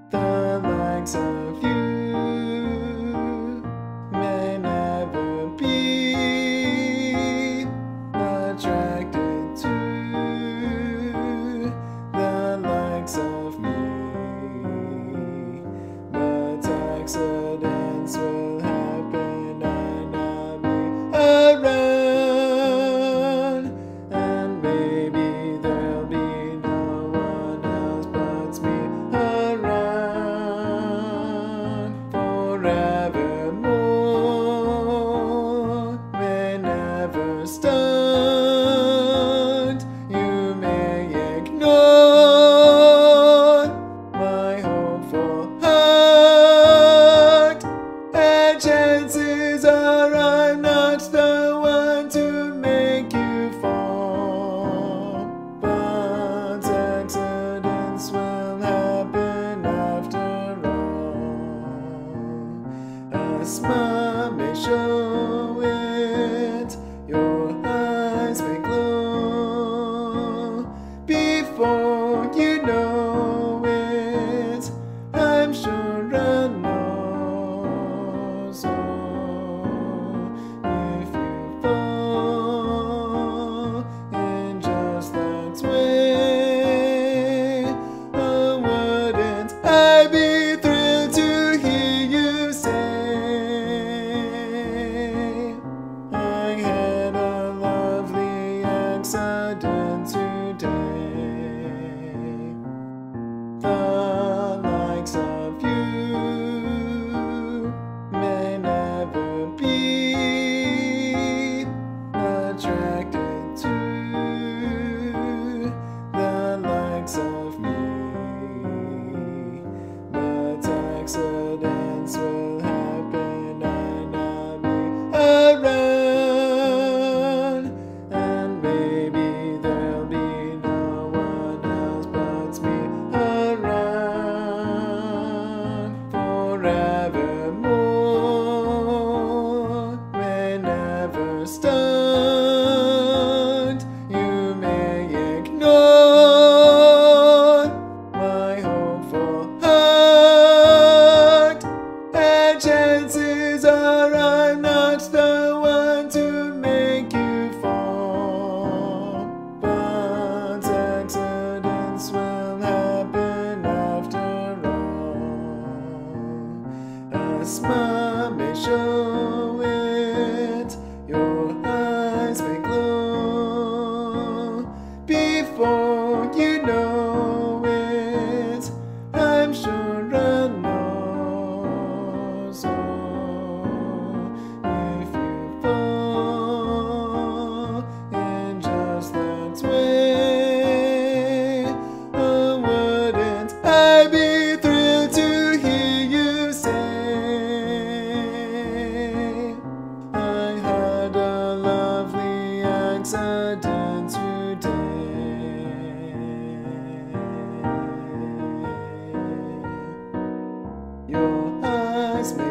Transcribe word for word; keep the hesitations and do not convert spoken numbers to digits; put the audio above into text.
The likes of you may never be attracted to the likes of me, but accidents will happen and I'll be around, and maybe there'll be no one else but me around forevermore. May never start. You may ignore my hopeful heart, and chances are I'm not the one to make you fall, but accidents will happen after all. A smile may show it, your eyes may glow. Before you know it, I'm sure I'll know. So if you fall in just that way, oh, wouldn't I be thrilled to hear you say, I had a lovely accident today. The likes of you may never be attracted to the likes of me, but accidents will happen and I'll be around, and maybe there'll be no one else but me around forevermore. May never start. You may ignore my hopeful heart, and chances are I'm not the one to make you fall, but accidents will happen after all. A smile may show it, your eyes may glow. Before you know it, I'm sure I'll know. So if you fall in just that way, oh, wouldn't I be thrilled to hear you say, I had a lovely accident today. Your eyes may